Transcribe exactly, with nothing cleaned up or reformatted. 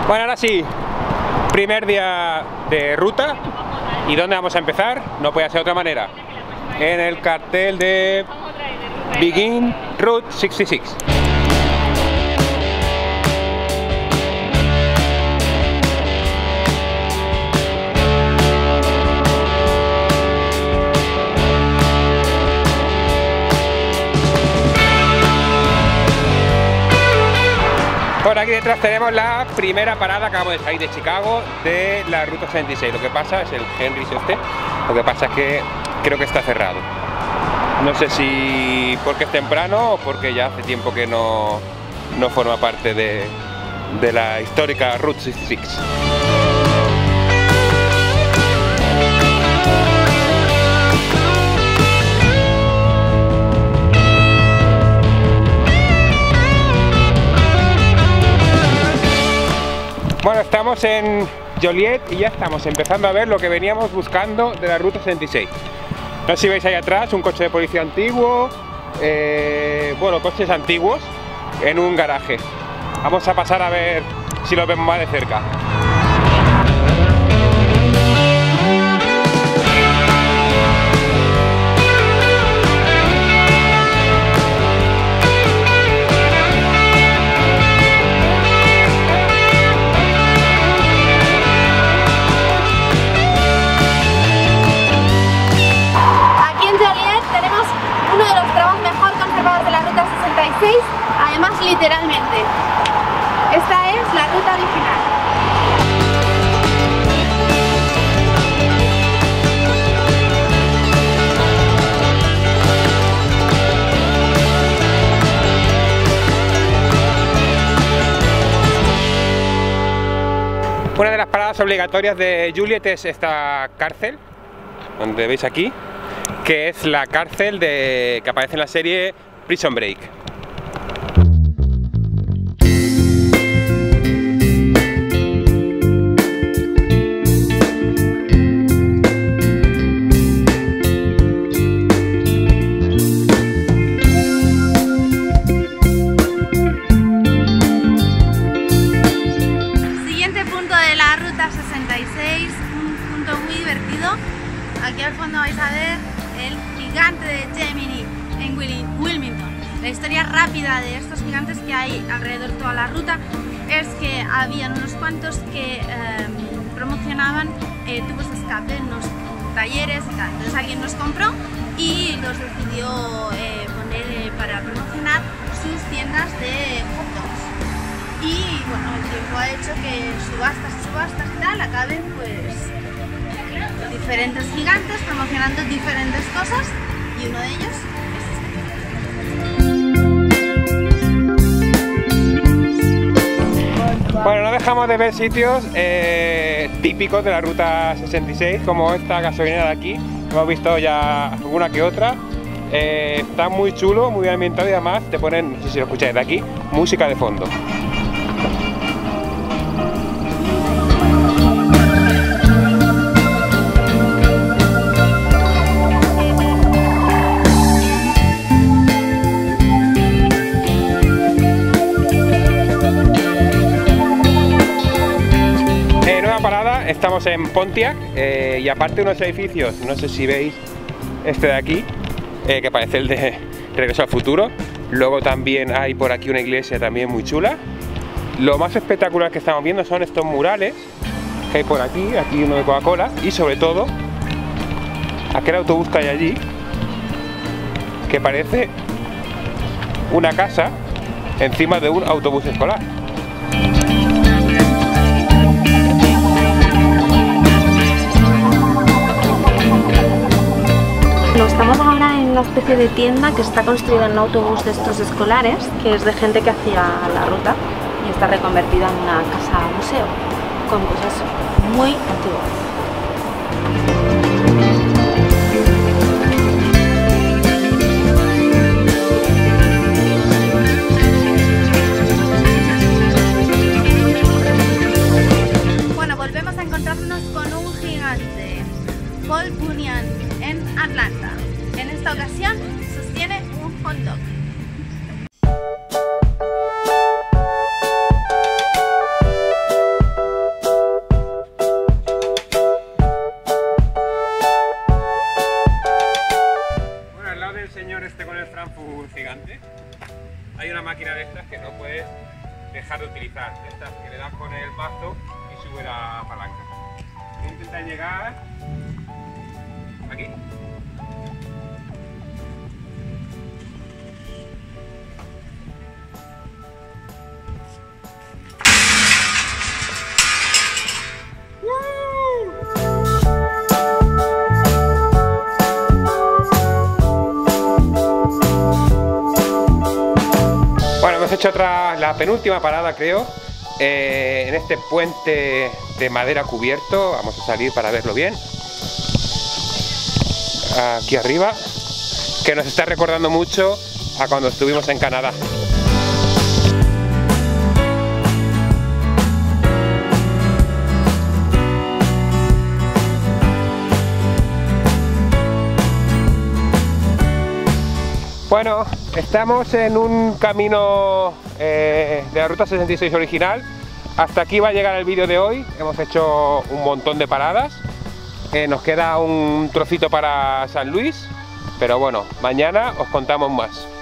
Bueno, ahora sí, primer día de ruta. ¿Y dónde vamos a empezar? No puede ser de otra manera. En el cartel de Begin Route sesenta y seis. Por aquí detrás tenemos la primera parada, acabamos de salir de Chicago, de la ruta sesenta y seis. Lo que pasa es el Henry este, lo que pasa es que creo que está cerrado. No sé si porque es temprano o porque ya hace tiempo que no, no forma parte de, de la histórica Route sesenta y seis. Bueno, estamos en Joliet y ya estamos empezando a ver lo que veníamos buscando de la ruta sesenta y seis. No sé si veis ahí atrás un coche de policía antiguo, eh, bueno, coches antiguos en un garaje. Vamos a pasar a ver si lo vemos más de cerca. Además, literalmente, esta es la ruta original. Una de las paradas obligatorias de Joliet es esta cárcel, donde veis aquí, que es la cárcel de, que aparece en la serie Prison Break. Aquí al fondo vais a ver el gigante de Gemini en Wilmington. La historia rápida de estos gigantes que hay alrededor de toda la ruta es que habían unos cuantos que eh, promocionaban eh, tubos de escape en los talleres y tal. Entonces alguien los compró y los decidió eh, poner eh, para promocionar sus tiendas de hot dogs. Y bueno, el tiempo ha hecho que subastas y subastas y tal acaben pues diferentes gigantes promocionando diferentes cosas y uno de ellos es este. Bueno, no dejamos de ver sitios eh, típicos de la ruta sesenta y seis, como esta gasolinera de aquí. Hemos visto ya alguna que otra. Eh, está muy chulo, muy bien ambientado y además te ponen, no sé si lo escucháis de aquí, música de fondo. Estamos en Pontiac eh, y aparte unos edificios, no sé si veis este de aquí, eh, que parece el de Regreso al Futuro. Luego también hay por aquí una iglesia también muy chula. Lo más espectacular que estamos viendo son estos murales que hay por aquí, aquí uno de Coca-Cola y sobre todo aquel autobús que hay allí, que parece una casa encima de un autobús escolar. Estamos ahora en una especie de tienda que está construida en un autobús de estos escolares, que es de gente que hacía la ruta y está reconvertida en una casa museo con cosas muy antiguas. Bueno, volvemos a encontrarnos con un gigante, Paul Bunyan, en Atlanta. En esta ocasión sostiene un hot dog. deslizar, estas que le das con el mazo y sube la palanca. Voy a intentar llegar aquí. Bueno, hemos hecho otra, la penúltima parada creo, eh, en este puente de madera cubierto. Vamos a salir para verlo bien. Aquí arriba, que nos está recordando mucho a cuando estuvimos en Canadá. Bueno, estamos en un camino eh, de la ruta sesenta y seis original. Hasta aquí va a llegar el vídeo de hoy. Hemos hecho un montón de paradas. Eh, nos queda un trocito para San Luis, pero bueno, mañana os contamos más.